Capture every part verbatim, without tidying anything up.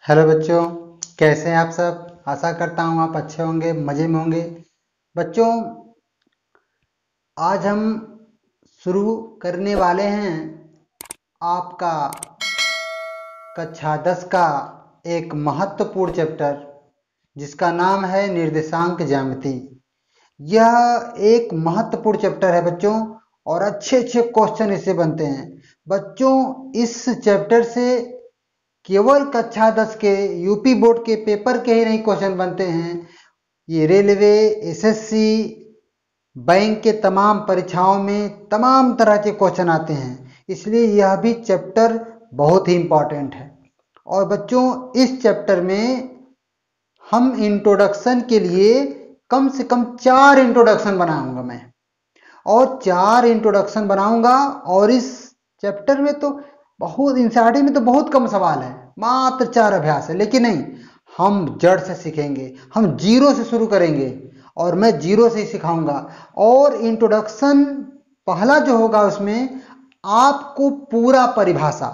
Hello बच्चों, कैसे हैं आप सब। आशा करता हूँ आप अच्छे होंगे, मज़े में होंगे। बच्चों, आज हम शुरू करने वाले हैं आपका कक्षा दस का एक महत्वपूर्ण चैप्टर, जिसका नाम है निर्देशांक ज्यामिति। यह एक महत्वपूर्ण चैप्टर है बच्चों, और अच्छे अच्छे क्वेश्चन इससे बनते हैं। बच्चों, इस चैप्टर से केवल कक्षा दस के यूपी बोर्ड के पेपर के ही नहीं क्वेश्चन बनते हैं, ये रेलवे, एसएससी, बैंक के तमाम परीक्षाओं में तमाम तरह के क्वेश्चन आते हैं। इसलिए यह भी चैप्टर बहुत ही इम्पोर्टेंट है। और बच्चों, इस चैप्टर में हम इंट्रोडक्शन के लिए कम से कम चार इंट्रोडक्शन बनाऊंगा मैं, और चार इंट्रोडक्शन बनाऊंगा। और इस चैप्टर में तो बहुत एनसीईआरटी में तो बहुत कम सवाल है, मात्र चार अभ्यास है। लेकिन नहीं, हम जड़ से सीखेंगे, हम जीरो से शुरू करेंगे, और मैं जीरो से ही सिखाऊंगा। और इंट्रोडक्शन पहला जो होगा उसमें आपको पूरा परिभाषा,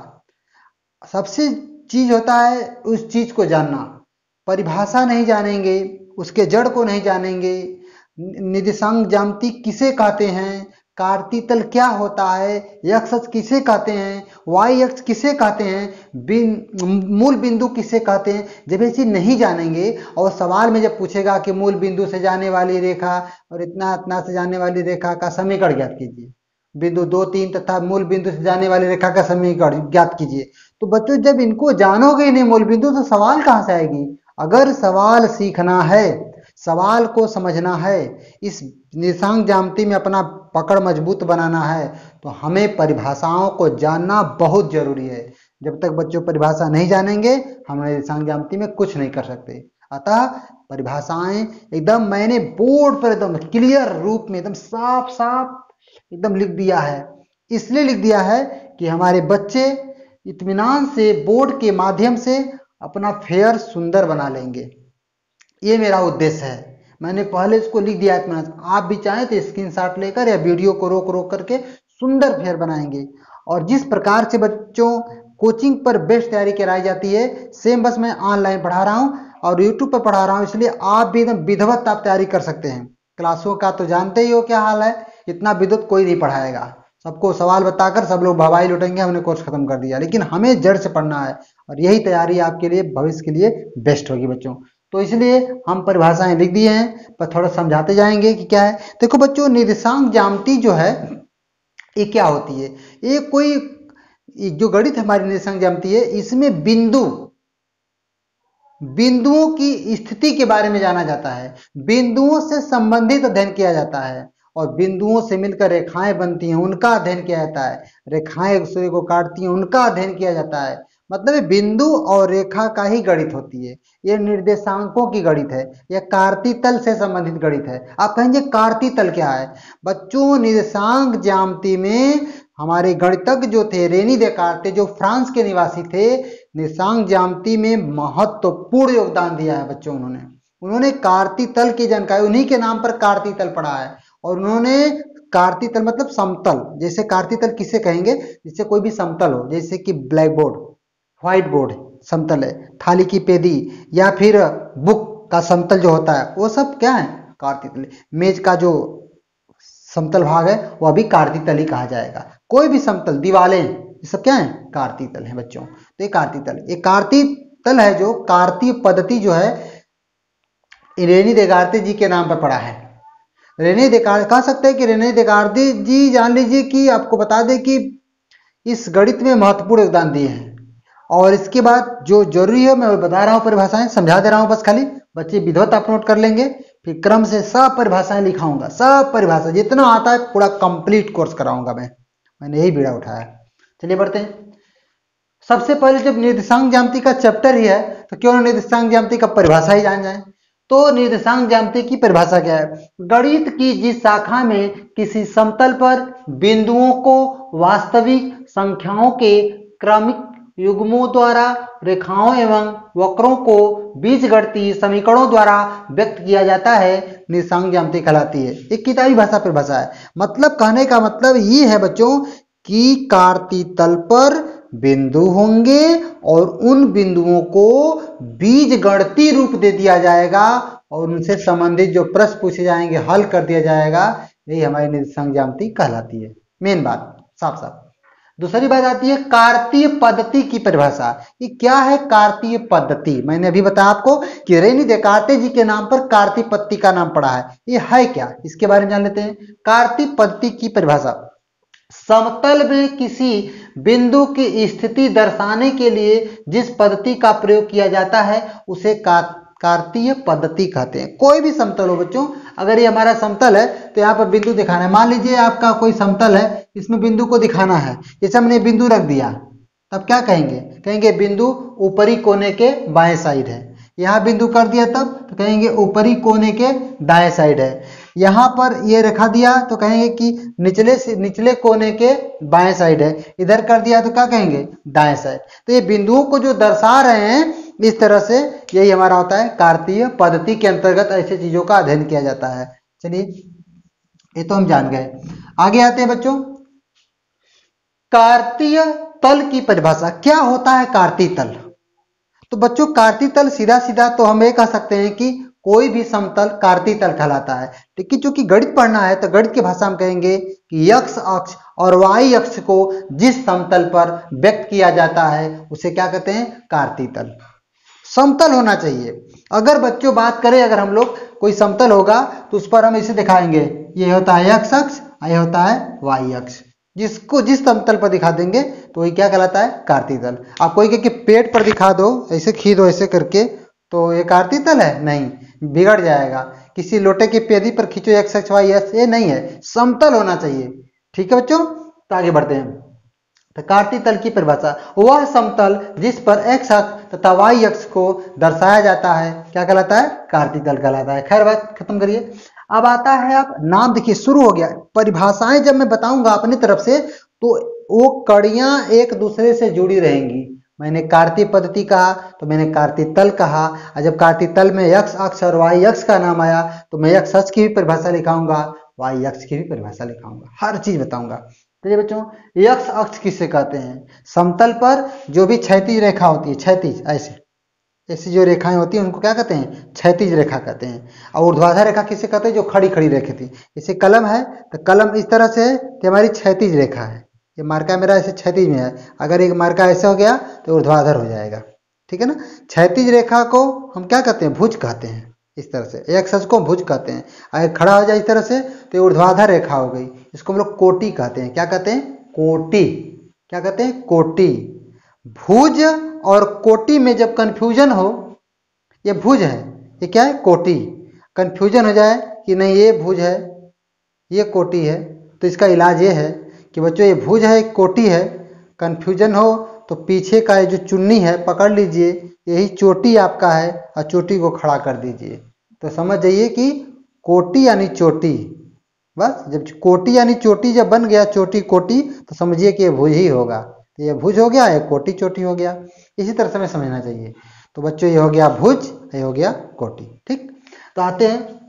सबसे चीज होता है उस चीज को जानना। परिभाषा नहीं जानेंगे, उसके जड़ को नहीं जानेंगे, निर्देशांक ज्यामिति किसे कहते हैं, कार्तीय तल क्या होता है, एक्स अक्ष किसे कहते हैं, वाई अक्ष किसे कहते हैं, बिन, मूल बिंदु किसे कहते हैं। जब ये चीज नहीं जानेंगे और सवाल में जब पूछेगा कि मूल बिंदु से जाने वाली रेखा और इतना इतना से जाने वाली रेखा का समीकरण ज्ञात कीजिए, बिंदु दो तीन तथा मूल बिंदु से जाने वाली रेखा का समीकरण ज्ञात कीजिए, तो बच्चों जब इनको जानोगे ही नहीं मूल बिंदु, तो सवाल कहां से आएगी। अगर सवाल सीखना है, सवाल को समझना है, इस निर्देशांक ज्यामिति में अपना पकड़ मजबूत बनाना है, तो हमें परिभाषाओं को जानना बहुत जरूरी है। जब तक बच्चों परिभाषा नहीं जानेंगे, हम निर्देशांक ज्यामिति में कुछ नहीं कर सकते। अतः परिभाषाएं एकदम मैंने बोर्ड पर एकदम क्लियर रूप में एकदम साफ साफ एकदम लिख दिया है। इसलिए लिख दिया है कि हमारे बच्चे इत्मीनान से बोर्ड के माध्यम से अपना फेयर सुंदर बना लेंगे। ये मेरा उद्देश्य है। मैंने पहले इसको लिख दिया है। आप भी चाहें तो स्क्रीनशॉट लेकर या वीडियो को रोक रोक करके सुंदर फेयर बनाएंगे। और जिस प्रकार से बच्चों कोचिंग पर बेस्ट तैयारी कराई जाती है, सेम बस मैं ऑनलाइन पढ़ा रहा हूँ और यूट्यूब पर पढ़ा रहा हूँ, इसलिए आप भी एकदम विधिवत आप तैयारी कर सकते हैं। क्लासों का तो जानते ही हो क्या हाल है, इतना विद्युत कोई नहीं पढ़ाएगा। सबको सवाल बताकर सब लोग भवाई लुटेंगे, हमने कोर्स खत्म कर दिया। लेकिन हमें जड़ से पढ़ना है, और यही तैयारी आपके लिए भविष्य के लिए बेस्ट होगी बच्चों। तो इसलिए हम परिभाषाएं लिख दिए हैं, पर थोड़ा समझाते जाएंगे कि क्या है। देखो बच्चों, निर्देशांक ज्यामिति जो है ये क्या होती है। ये कोई जो गणित हमारी निर्देशांक ज्यामिति है, इसमें बिंदु बिंदुओं की स्थिति के बारे में जाना जाता है, बिंदुओं से संबंधित अध्ययन किया जाता है, और बिंदुओं से मिलकर रेखाएं बनती हैं, उनका अध्ययन किया जाता है। रेखाएं एक दूसरे को काटती हैं, उनका अध्ययन किया जाता है। मतलब बिंदु और रेखा का ही गणित होती है। यह निर्देशांकों की गणित है, यह कार्तीय तल से संबंधित गणित है। आप कहेंगे कार्तीय तल क्या है। बच्चों, निर्देशांक ज्यामिति में हमारे गणितज्ञ जो थे रेनी देकार्ते, जो फ्रांस के निवासी थे, निर्देशांक ज्यामिति में महत्वपूर्ण योगदान दिया है बच्चों। उन्होंने उन्होंने कार्तीय तल की जानकारी, उन्हीं के नाम पर कार्तीय तल पढ़ा है। और उन्होंने कार्तीय तल मतलब समतल, जैसे कार्तीय तल किसे कहेंगे, जिससे कोई भी समतल हो, जैसे कि ब्लैक बोर्ड, व्हाइट बोर्ड समतल है, थाली की पेदी या फिर बुक का समतल जो होता है, वो सब क्या है, कार्तीय तल। मेज का जो समतल भाग है वह भी कार्तीय तल ही कहा जाएगा। कोई भी समतल, दीवारें, ये सब क्या है, कार्तीय तल है बच्चों। तो ये कार्तीय तल, ये कार्तीय तल है जो कार्तीय पद्धति जो है रेनी देकार्ते जी के नाम पर पड़ा है। रेने देकार्ते कह सकते हैं कि रेने देकार्ते जी, जान लीजिए कि आपको बता दें कि इस गणित में महत्वपूर्ण योगदान दिए हैं। और इसके बाद जो जरूरी है मैं बता रहा हूं, परिभाषाएं समझा दे रहा हूं, बस खाली बच्चे विधिवत आप नोट कर लेंगे। फिर क्रम से सब परिभाषाएं लिखाऊंगा, सब परिभाषा जितना आता है पूरा कंप्लीट कोर्स कराऊंगा मैं। मैंने यही बीड़ा उठाया। चलिए बढ़ते हैं। सबसे पहले जब निर्देशांक ज्यामिति का चैप्टर ही है, तो क्यों ना निर्देशांक ज्यामिति का परिभाषा ही जान जाए। तो निर्देशांक ज्यामिति की परिभाषा क्या है। गणित की जिस शाखा में किसी समतल पर बिंदुओं को वास्तविक संख्याओं के क्रमिक युग्मों द्वारा, रेखाओं एवं वक्रों को बीजगणितीय समीकरणों द्वारा व्यक्त किया जाता है, निर्देशांक ज्यामिति कहलाती है। एक किताबी भाषा परिभाषा है। मतलब कहने का मतलब ये है बच्चों कि कार्तीय तल पर बिंदु होंगे और उन बिंदुओं को बीजगणितीय रूप दे दिया जाएगा और उनसे संबंधित जो प्रश्न पूछे जाएंगे हल कर दिया जाएगा। यही हमारी निर्देशांक ज्यामिति कहलाती है। मेन बात साफ साफ। दूसरी बात आती है कार्तीय पद्धति की परिभाषा। ये क्या है कार्तीय पद्धति? मैंने अभी बताया आपको कि रेनी डेकार्ते जी के नाम पर कार्तीय पद्धति का नाम पड़ा है। ये है क्या, इसके बारे में जान लेते हैं। कार्तीय पद्धति की परिभाषा समतल में किसी बिंदु की स्थिति दर्शाने के लिए जिस पद्धति का प्रयोग किया जाता है उसे कार्तीय पद्धति कहते हैं। कोई भी समतल हो बच्चों, अगर ये हमारा समतल है तो यहाँ पर बिंदु दिखाना है। मान लीजिए आपका कोई समतल है, इसमें बिंदु को दिखाना है। जैसे हमने बिंदु रख दिया, तब क्या कहेंगे? कहेंगे बिंदु ऊपरी कोने के बाएं साइड है। यहाँ बिंदु कर दिया तब तो कहेंगे ऊपरी कोने के दाएं साइड है। यहाँ पर ये रखा दिया तो कहेंगे कि निचले से निचले कोने के बाएं साइड है। इधर कर दिया तो क्या कहेंगे? दाएं साइड। तो ये बिंदुओं को जो दर्शा रहे हैं इस तरह से, यही हमारा होता है कार्तीय पद्धति के अंतर्गत ऐसे चीजों का अध्ययन किया जाता है। चलिए ये तो हम जान गए। आगे आते हैं बच्चों, कार्तीय तल की परिभाषा। क्या होता है कार्तीय तल? तो बच्चों कार्तीय तल सीधा सीधा तो हम ये कह सकते हैं कि कोई भी समतल कार्तीय तल कहलाता है। लेकिन चूंकि गणित पढ़ना है तो गणित की भाषा में कहेंगे कि x अक्ष और y अक्ष को जिस समतल पर व्यक्त किया जाता है उसे क्या कहते हैं? कार्तीय तल। समतल होना चाहिए। अगर बच्चों बात करें, अगर हम लोग कोई समतल होगा तो उस पर हम इसे दिखाएंगे, ये होता है x अक्ष, ये होता है y अक्ष। जिसको जिस समतल पर दिखा देंगे तो वही क्या कहलाता है? कार्तीय तल। आप कोई कहे कि पेट पर दिखा दो, ऐसे खींच दो ऐसे करके, तो ये कार्तीय तल है? नहीं, बिगड़ जाएगा। किसी लोटे की पेदी पर खींचो एक्स एक्स वाई एस, ये नहीं है, समतल होना चाहिए। ठीक है बच्चों, तो आगे बढ़ते हैं। तो कार्तीय तल की परिभाषा, वह समतल जिस पर एक्स अक्ष तथा वाई अक्ष को दर्शाया जाता है क्या कहलाता है? कार्तीय तल कहलाता है। खैर बात खत्म करिए। अब आता है, आप नाम देखिए शुरू हो गया। परिभाषाएं जब मैं बताऊंगा अपनी तरफ से तो वो कड़ियां एक दूसरे से जुड़ी रहेंगी। मैंने कार्तीय पद्धति कहा तो मैंने कार्तीय तल कहा, और जब कार्तीय तल में x अक्ष और y अक्ष का नाम आया तो मैं x अक्ष की भी परिभाषा लिखाऊंगा, y अक्ष की भी परिभाषा लिखाऊंगा, हर चीज बताऊंगा। तो ये बच्चों x अक्ष किसे कहते हैं? समतल पर जो भी क्षैतिज रेखा होती है, क्षैतिज ऐसे ऐसी जो रेखाएं होती हैं उनको क्या कहते हैं? क्षैतिज रेखा कहते हैं। और ऊर्ध्वाधर रेखा किसे कहते हैं? जो खड़ी खड़ी रेखा थी। इसे कलम है तो कलम इस तरह से है कि हमारी क्षैतिज रेखा है। ये मार्का मेरा ऐसे क्षैतिज में है, अगर एक मार्का ऐसे हो गया तो ऊर्ध्वाधर हो जाएगा। ठीक है ना? क्षैतिज रेखा को हम क्या कहते हैं? भुज कहते हैं। इस तरह से एक अक्ष को भुज कहते हैं। अगर खड़ा हो जाए इस तरह से तो ऊर्ध्वाधर रेखा हो गई, इसको हम लोग कोटि कहते हैं। क्या कहते हैं? कोटि। क्या कहते हैं? कोटि। भुज और कोटि में जब कंफ्यूजन हो, ये भुज है, ये क्या है? कोटि। कंफ्यूजन हो जाए कि नहीं ये भुज है ये कोटि है, तो इसका इलाज ये है कि बच्चों ये भुज है कोटि है, कंफ्यूजन हो तो पीछे का ये जो चुन्नी है पकड़ लीजिए, यही चोटी आपका है और चोटी को खड़ा कर दीजिए, तो समझ जाइए कि कोटि यानी चोटी। बस जब कोटि यानी चोटी जब बन गया, चोटी कोटि, तो समझिए कि ये भुज ही होगा। तो ये भुज हो गया, ये कोटि चोटी हो गया। इसी तरह से हमें समझना चाहिए। तो बच्चों ये हो गया भुज, ये हो गया कोटि। ठीक, तो आते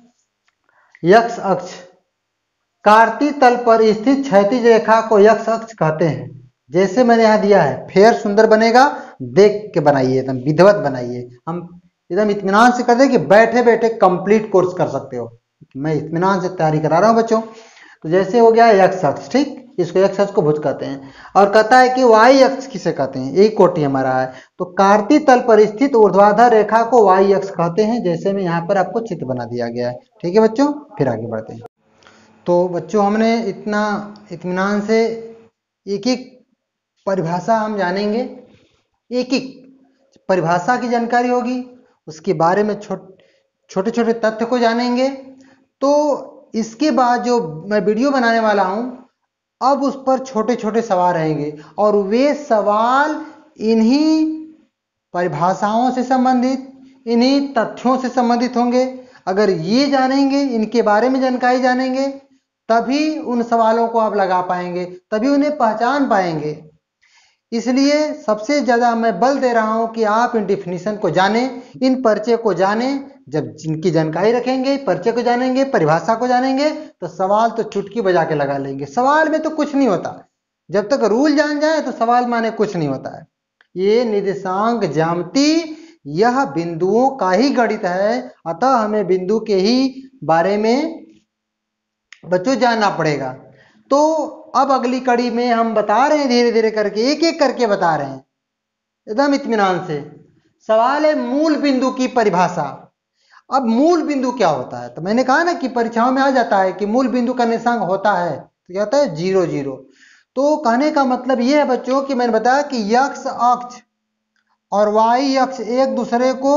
हैं x अक्ष। कार्तीय तल पर स्थित क्षैतिज रेखा को x अक्ष कहते हैं। जैसे मैंने यहाँ दिया है, फेयर सुंदर बनेगा, देख के बनाइए, एकदम विधिवत बनाइए। हम एकदम इत्मीनान से कर दें कि बैठे बैठे कंप्लीट कोर्स कर सकते हो। मैं इत्मीनान से तैयारी करा रहा हूँ बच्चों। तो जैसे हो गया x अक्ष, ठीक, इसको x अक्ष को भुज कहते हैं। और कहता है कि y अक्ष किसे कहते हैं? यही कोटि हमारा है। तो कार्तीय तल पर स्थित ऊर्ध्वाधर रेखा को y अक्ष कहते हैं, जैसे में यहाँ पर आपको चित्र बना दिया गया है। ठीक है बच्चों, फिर आगे बढ़ते हैं। तो बच्चों हमने इतना इत्मीनान से एक एक परिभाषा हम जानेंगे, एक एक परिभाषा की जानकारी होगी, उसके बारे में छोटे छोटे तथ्य को जानेंगे। तो इसके बाद जो मैं वीडियो बनाने वाला हूं, अब उस पर छोटे छोटे सवाल रहेंगे और वे सवाल इन्हीं परिभाषाओं से संबंधित, इन्हीं तथ्यों से संबंधित होंगे। अगर ये जानेंगे, इनके बारे में जानकारी जानेंगे, तभी उन सवालों को आप लगा पाएंगे, तभी उन्हें पहचान पाएंगे। इसलिए सबसे ज्यादा मैं बल दे रहा हूं कि आप इन डिफिनीशन को जानें, इन परिचय को जानें। जब जिनकी जानकारी रखेंगे, परिचय को जानेंगे, परिभाषा को जानेंगे, तो सवाल तो चुटकी बजा के लगा लेंगे। सवाल में तो कुछ नहीं होता, जब तक रूल जान जाए तो सवाल माने कुछ नहीं होता है। ये निर्देशांक ज्यामिति यह बिंदुओं का ही गणित है, अतः हमें बिंदु के ही बारे में बच्चों जानना पड़ेगा। तो अब अगली कड़ी में हम बता रहे हैं, धीरे धीरे करके एक एक करके बता रहे हैं एकदम इत्मीनान से। सवाल है मूल बिंदु की परिभाषा। अब मूल बिंदु क्या होता है? तो मैंने कहा ना कि परीक्षाओं में आ जाता है कि मूल बिंदु का निर्देशांक होता है तो क्या होता है? Zero zero. तो कहने का मतलब ये है बच्चों कि मैंने बताया कि एक्स अक्ष और वाई अक्ष एक दूसरे को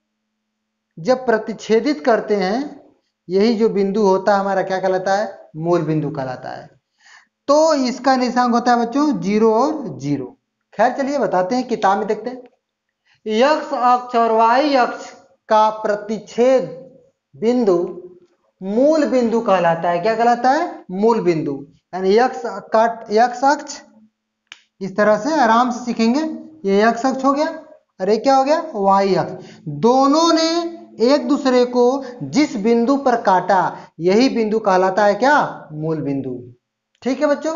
जब प्रतिच्छेदित करते हैं, यही जो बिंदु होता है हमारा क्या कहलाता है? मूल बिंदु कहलाता है। तो इसका निर्देशांक होता है बच्चों जीरो और जीरो। खैर चलिए बताते हैं, किताब में देखते हैं। एक्स अक्ष और वाई अक्ष का प्रतिच्छेद बिंदु मूल बिंदु कहलाता है। क्या कहलाता है? मूल बिंदु। यानी एक्स काट एक्स अक्ष इस तरह से आराम से सीखेंगे। ये एक्स अक्ष हो गया और ये क्या हो गया? वाई अक्ष। दोनों ने एक दूसरे को जिस बिंदु पर काटा, यही बिंदु कहलाता है क्या? मूल बिंदु। ठीक है बच्चों।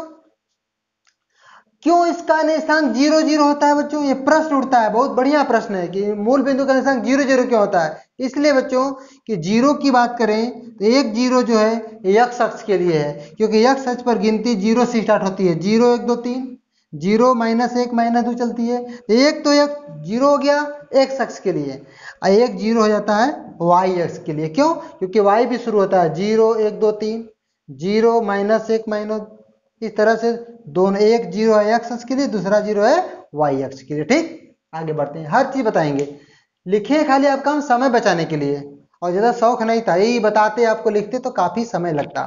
क्यों इसका निर्देशांक जीरो जीरो होता है बच्चों? ये प्रश्न उठता है, बहुत बढ़िया प्रश्न है कि मूल बिंदु का निर्देशांक जीरो जीरो क्यों होता है। इसलिए बच्चों कि जीरो की बात करें तो एक जीरो जो है एक्स अक्ष के लिए है, क्योंकि एक्स अक्ष पर गिनती जीरो से स्टार्ट होती है। जीरो एक दो तीन, जीरो माइनस एक माइनस दो चलती है। एक तो एक जीरो हो गया एक्स अक्ष के लिए, और एक जीरो हो जाता है वाई अक्ष के लिए। क्यों? क्योंकि वाई भी शुरू होता है जीरो एक दो तीन, जीरो माइनस एक माइनस, इस तरह से दोनों, एक जीरो है एक्स अक्ष के लिए, दूसरा जीरो है वाई अक्ष के लिए। ठीक, आगे बढ़ते हैं, हर चीज बताएंगे। लिखे खाली आपका हम समय बचाने के लिए, और ज्यादा शौक नहीं था, यही बताते आपको लिखते तो काफी समय लगता।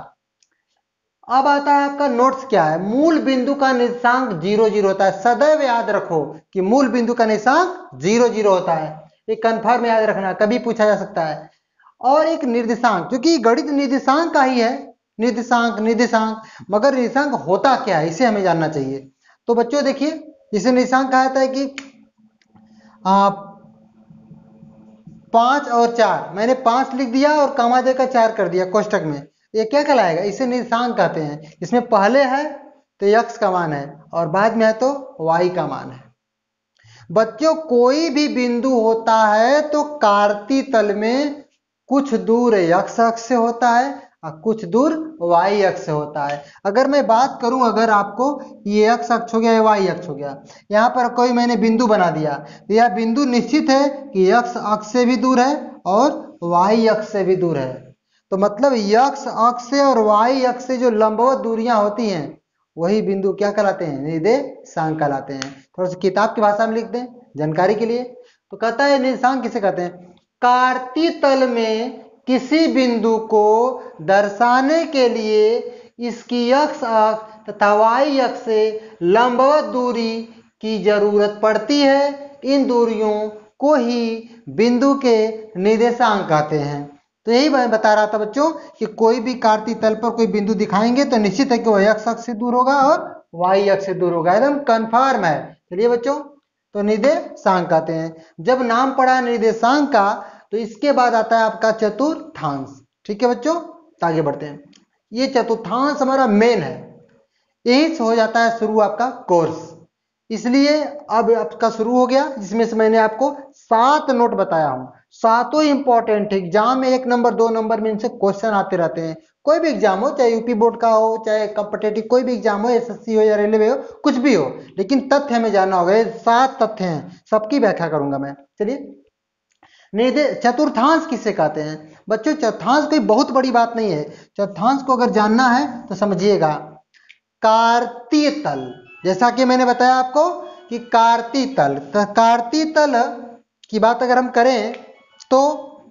अब आता है आपका नोट्स क्या है। मूल बिंदु का निर्देशांक जीरो जीरो होता है। सदैव याद रखो कि मूल बिंदु का निर्देशांक जीरो जीरो होता है। ये कन्फर्म याद रखना, कभी पूछा जा सकता है। और एक निर्देशांक, क्योंकि गणित निर्देशांक का ही है, निर्देशांक निर्देशांक, मगर निर्देशांक होता क्या है इसे हमें जानना चाहिए। तो बच्चों देखिए, जिसे निर्देशांक कहा जाता है कि आ, पांच और चार, मैंने पांच लिख दिया और कमा देकर चार कर दिया कोष्टक में, ये क्या कहलाएगा? इसे निर्देशांक कहते हैं। इसमें पहले है तो एक्स का मान है और बाद में है तो वाई का मान है। बच्चों कोई भी बिंदु होता है तो कार्तीय तल में कुछ दूर एक्स अक्ष से होता है और कुछ दूर वाई अक्ष से होता है। अगर मैं बात करूं, अगर आपको ये एक्स अक्ष हो गया, ये वाई अक्ष हो गया, यहाँ पर कोई मैंने बिंदु बना दिया, तो यह बिंदु निश्चित है कि एक्स अक्ष से भी दूर है और वाई अक्ष से भी दूर है। तो मतलब एक्स अक्ष से और वाई अक्ष से जो लंबवत दूरियां होती हैं, वही बिंदु क्या कहलाते हैं? निर्देशांक कहलाते हैं। थोड़ा सा किताब की भाषा में लिख दें जानकारी के लिए। तो कहता है निर्देशांक किसे कहते हैं? कार्तीय तल में किसी बिंदु को दर्शाने के लिए इसकी एक्स अक्ष तथा वाई अक्ष से लंबवत दूरी की जरूरत पड़ती है। इन दूरियों को ही बिंदु के निर्देशांक कहते हैं। तो यही मैं बता रहा था बच्चों कि कोई भी कार्तीय तल पर कोई बिंदु दिखाएंगे तो निश्चित है कि वह एक्स अक्ष से दूर होगा और वाई अक्ष से दूर होगा, एकदम कंफर्म है। चलिए बच्चों, तो निर्देशांक कहते हैं। जब नाम पड़ा निर्देशांक का तो इसके बाद आता है आपका चतुर्थांश। ठीक है बच्चों, तो आगे बढ़ते हैं। ये चतुर्थांश हमारा मेन है, यही से हो जाता है शुरू आपका कोर्स। इसलिए अब आपका शुरू हो गया, जिसमें से मैंने आपको सात नोट बताया हूं। सातों इंपॉर्टेंट है, एग्जाम में एक नंबर दो नंबर में इनसे क्वेश्चन आते रहते हैं। कोई भी एग्जाम हो, चाहे यूपी बोर्ड का हो, चाहे कॉम्पिटेटिव कोई भी एग्जाम हो, एसएससी हो या रेलवे हो, कुछ भी हो, लेकिन तथ्य हमें जानना होगा। ये सात तथ्य हैं, सबकी व्याख्या करूंगा मैं। चलिए, निर्देश चतुर्थांश किसे कहते हैं बच्चों? चतुर्थांश कोई बहुत बड़ी बात नहीं है। चतुर्थांश को अगर जानना है तो समझिएगा, कार्तीय तल, जैसा कि मैंने बताया आपको कि कार्तीय तल, तो कार्तीय तल की बात अगर हम करें तो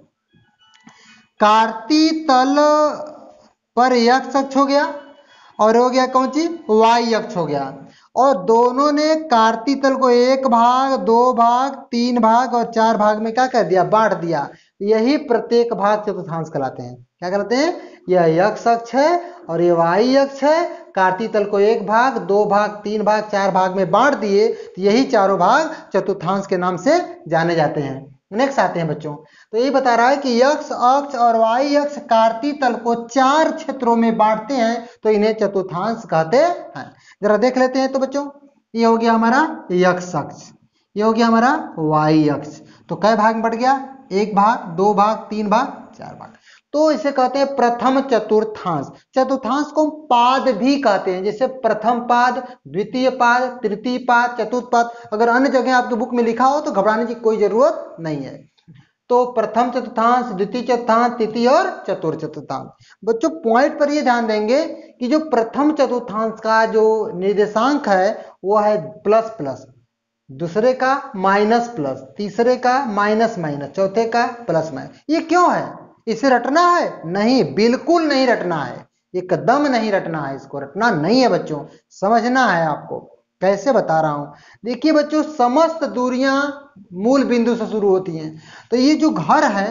कार्तीय तल पर एक्स अक्ष हो गया और हो गया कौन सी? वाई अक्ष हो गया। और दोनों ने कार्तीय तल को एक भाग, दो भाग, तीन भाग और चार भाग में क्या कर दिया? बांट दिया। यही प्रत्येक भाग चतुर्थांश कहलाते हैं। क्या कहलाते हैं? यह एक्स अक्ष है और ये वाई अक्ष है। कार्तीय तल को एक भाग, दो भाग, तीन भाग, चार भाग में बांट दिए, तो यही चारों भाग चतुर्थांश के नाम से जाने जाते हैं। नेक्स्ट आते हैं बच्चों, तो ये बता रहा है कि x अक्ष और y अक्ष कार्तीय तल को चार क्षेत्रों में बांटते हैं तो इन्हें चतुर्थांश कहते हैं। जरा देख लेते हैं। तो बच्चों ये हो गया हमारा x अक्ष, ये हो गया हमारा y अक्ष। तो कै भाग में बढ़ गया? एक भाग, दो भाग, तीन भाग, चार भाग। तो इसे कहते हैं प्रथम चतुर्थांश। चतुर्थांश को पाद भी कहते हैं, जैसे प्रथम पाद, द्वितीय पाद, तृतीय पाद, चतुर्थ पाद। अगर अन्य जगह आपके बुक में लिखा हो तो घबराने की कोई जरूरत नहीं है। तो प्रथम चतुर्थांश, द्वितीय चतुर्थांश, तृतीय और चतुर्थ चतुर्थांश। बच्चों पॉइंट पर ये ध्यान देंगे कि जो प्रथम चतुर्थांश का जो निर्देशांक है वो है प्लस प्लस, दूसरे का माइनस प्लस, तीसरे का माइनस माइनस, चौथे का प्लस माइनस। ये क्यों है? इसे रटना है? नहीं, बिल्कुल नहीं रटना है, एकदम नहीं रटना है, इसको रटना नहीं है बच्चों, समझना है आपको। कैसे बता रहा हूं, देखिए बच्चों, समस्त दूरियां मूल बिंदु से शुरू होती हैं। तो ये जो घर है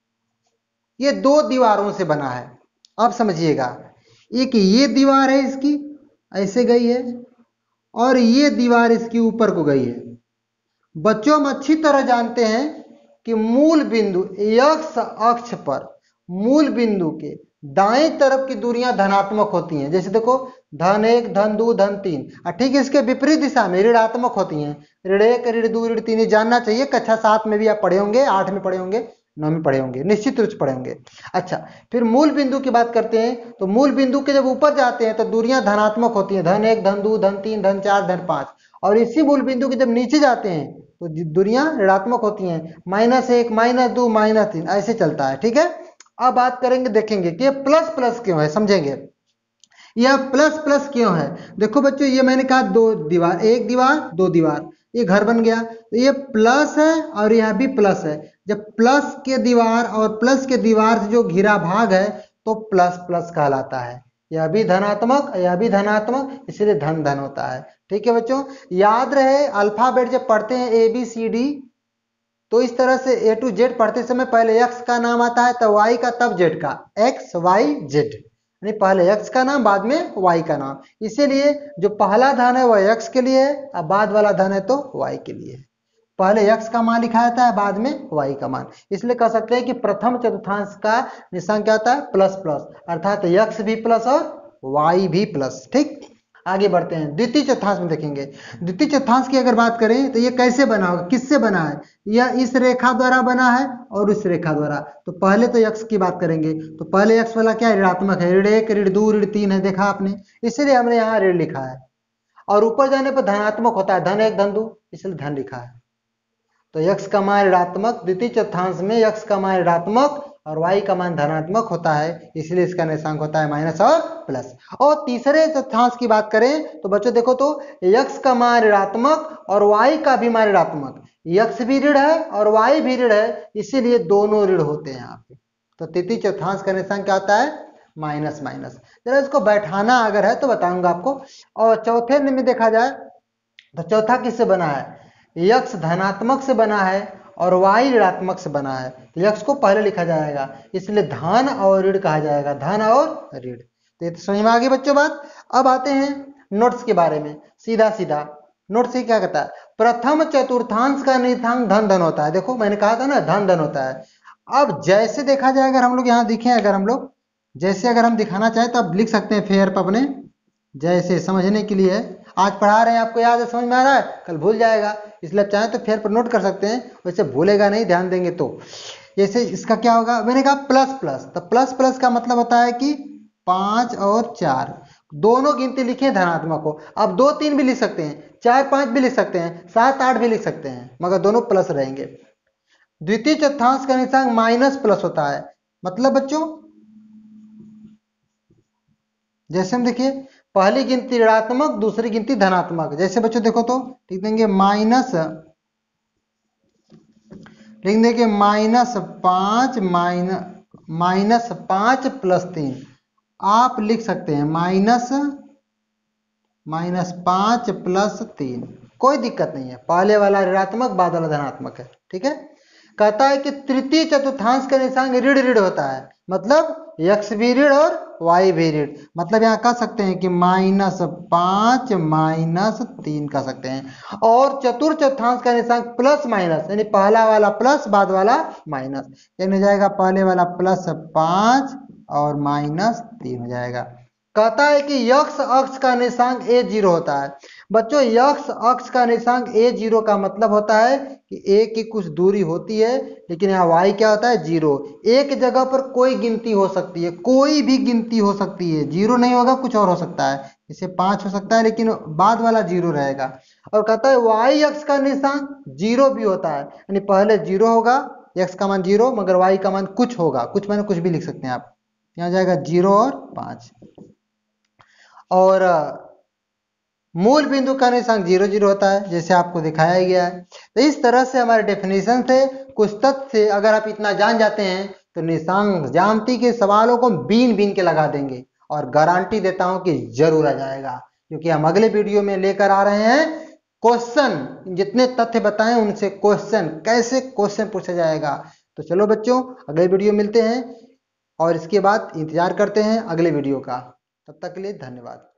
ये दो दीवारों से बना है। अब समझिएगा, एक ये दीवार है इसकी ऐसे गई है और ये दीवार इसकी ऊपर को गई है। बच्चों हम अच्छी तरह जानते हैं कि मूल बिंदु x अक्ष पर मूल बिंदु के दाएं तरफ की दूरियां धनात्मक होती हैं। जैसे देखो धन एक, धन दो, धन तीन। ठीक है, इसके विपरीत दिशा में ऋणात्मक होती हैं। ऋण एक, ऋण दो, ऋण तीन, जानना चाहिए। कक्षा सात में भी आप पढ़े होंगे, आठ में पढ़े होंगे, नौ में पढ़े होंगे, निश्चित रूप से पढ़े होंगे। अच्छा, फिर मूल बिंदु की बात करते हैं। तो मूल बिंदु के जब ऊपर जाते हैं तो दूरियां धनात्मक होती हैं, धन एक, धन दो, धन तीन, धन चार, धन पांच। और इसी मूल बिंदु के जब नीचे जाते हैं तो दूरियां ऋणात्मक होती हैं, माइनस एक, माइनस दो, माइनस तीन, ऐसे चलता है। ठीक है, अब बात करेंगे, देखेंगे कि ये प्लस प्लस क्यों है, समझेंगे यह प्लस प्लस क्यों है। देखो बच्चों, ये मैंने कहा दो दीवार, एक दीवार, दो दीवार, ये घर बन गया। तो ये प्लस है और यह भी प्लस है। जब प्लस के दीवार और प्लस के दीवार से जो घिरा भाग है तो प्लस प्लस कहलाता है। यह भी धनात्मक, यह भी धनात्मक, इसलिए धन धन होता है। ठीक है बच्चों, याद रहे अल्फाबेट जब पढ़ते हैं ए बी सी डी तो इस तरह से ए टू जेड पढ़ते समय पहले एक्स का नाम आता है तब वाई का तब जेड का, एक्स वाई जेड, यानी पहले एक्स का नाम बाद में वाई का नाम। इसीलिए जो पहला धन है वह एक्स के लिए है और बाद वाला धन है तो वाई के लिए है। पहले एक्स का मान लिखा जाता है, बाद में वाई का मान। इसलिए कह सकते हैं कि प्रथम चतुर्थांश का निशान क्या होता है? प्लस प्लस, अर्थात एक्स भी प्लस और वाई भी प्लस। ठीक, आगे बढ़ते हैं, द्वितीय चतुर्थांश में देखेंगे। द्वितीय चतुर्थांश की अगर बात करें तो ये कैसे बना होगा, किससे बना है? यह इस रेखा द्वारा बना है और इस रेखा द्वारा। तो पहले तो x की बात करेंगे, तो पहले x वाला क्या है? ऋणात्मक है, ऋण एक, ऋण दो, ऋण तीन है, देखा आपने, इसलिए हमने यहाँ ऋण लिखा है। और ऊपर जाने पर धनात्मक होता है, धन एक, धन दो, इसलिए धन लिखा है। तो x का मान ऋणात्मक, द्वितीय चतुर्थांश में x का मान ऋणात्मक और y का मान धनात्मक होता है, इसलिए इसका निर्देशांक होता है माइनस और प्लस। और तीसरे चतुर्थांश की बात करें तो बच्चों देखो तो x का मान ऋणात्मक और y का भी मान ऋणात्मक, x भी ऋण है और y भी ऋण है, इसीलिए दोनों ऋण होते हैं यहाँ पे। तो तृतीय चतुर्थांश का निर्देशांक क्या होता है? Minus minus. जरा इसको बैठाना अगर है तो बताऊंगा आपको। और चौथे में देखा जाए तो चौथा किससे बना है? x धनात्मक से बना है और y ऋणात्मक से बना है। तो x को पहले लिखा जाएगा, इसलिए धन और ऋण कहा जाएगा, धन और ऋण। तो ये तो समझ में आ गई बच्चों बात। अब आते हैं नोट्स के बारे में। सीधा सीधा नोट से क्या कहता है? प्रथम चतुर्थांश का निर्देशांक धन धन होता है। देखो मैंने कहा था ना, धन धन होता है। अब जैसे देखा जाए, अगर हम लोग यहाँ दिखे, अगर हम लोग जैसे अगर हम दिखाना चाहें तो आप लिख सकते हैं फेयर पर अपने, जैसे समझने के लिए। आज पढ़ा रहे हैं, आपको याद है, समझ में आ रहा है, कल भूल जाएगा, इसलिए आप चाहें तो फेयर पर नोट कर सकते हैं, वैसे भूलेगा नहीं, ध्यान देंगे तो। जैसे इसका क्या होगा, मैंने कहा प्लस प्लस, तो प्लस प्लस का मतलब होता है कि पांच और चार दोनों गिनती लिखे धनात्मक हो। अब दो तीन भी लिख सकते हैं, चार पांच भी लिख सकते हैं, सात आठ भी लिख सकते हैं, मगर दोनों प्लस रहेंगे। द्वितीय चतुर्थांश का निर्देशांक माइनस प्लस होता है। मतलब बच्चों जैसे हम देखिए, पहली गिनती ऋणात्मक, दूसरी गिनती धनात्मक। जैसे बच्चों देखो तो लिख देंगे माइनस, लिख देंगे माइनस पांच, माइनस माइनस पांच प्लस तीन। आप लिख सकते हैं माइनस माइनस पांच प्लस तीन, कोई दिक्कत नहीं है। पहले वाला ऋणात्मक, बाद वाला धनात्मक है। ठीक है, कहता है कि तृतीय चतुर्थांश का निशांक ऋण ऋण होता है, मतलब x भी ऋण और y भी ऋण। मतलब यहाँ कह सकते हैं कि माइनस पांच माइनस तीन कह सकते हैं। और चतुर्थ चतुर्थांश का निशांक प्लस माइनस, यानी पहला वाला प्लस बाद वाला माइनस, यानी हो जाएगा पहले वाला प्लस पांच और माइनस तीन हो जाएगा। कहता है कि यक्ष अक्ष का निशांक ए जीरो होता है। बच्चों यक्ष अक्ष का निशांक ए जीरो का मतलब होता है कि ए की कुछ दूरी होती है, लेकिन यहाँ वाई क्या होता है जीरो। एक जगह पर कोई गिनती हो सकती है, कोई भी गिनती हो सकती है, जीरो नहीं होगा कुछ और हो सकता है, इसे पांच हो सकता है लेकिन बाद वाला जीरो रहेगा। और कहता है वाई अक्ष का निशांक जीरो भी होता है, यानी पहले जीरो होगा, एक्स का मान जीरो मगर वाई का मान कुछ होगा, कुछ माने कुछ भी लिख सकते हैं आप, यहाँ जाएगा जीरो और पांच। और मूल बिंदु का निशांक जीरो जीरो होता है, जैसे आपको दिखाया गया है। तो इस तरह से हमारे डेफिनेशन से कुछ तथ्य से अगर आप इतना जान जाते हैं तो निशांक ज्यामिति के सवालों को बीन बीन के लगा देंगे, और गारंटी देता हूं कि जरूर आ जाएगा, क्योंकि हम अगले वीडियो में लेकर आ रहे हैं क्वेश्चन, जितने तथ्य बताएं उनसे क्वेश्चन, कैसे क्वेश्चन पूछा जाएगा। तो चलो बच्चों अगले वीडियो मिलते हैं, और इसके बाद इंतजार करते हैं अगले वीडियो का। तब तक के लिए धन्यवाद।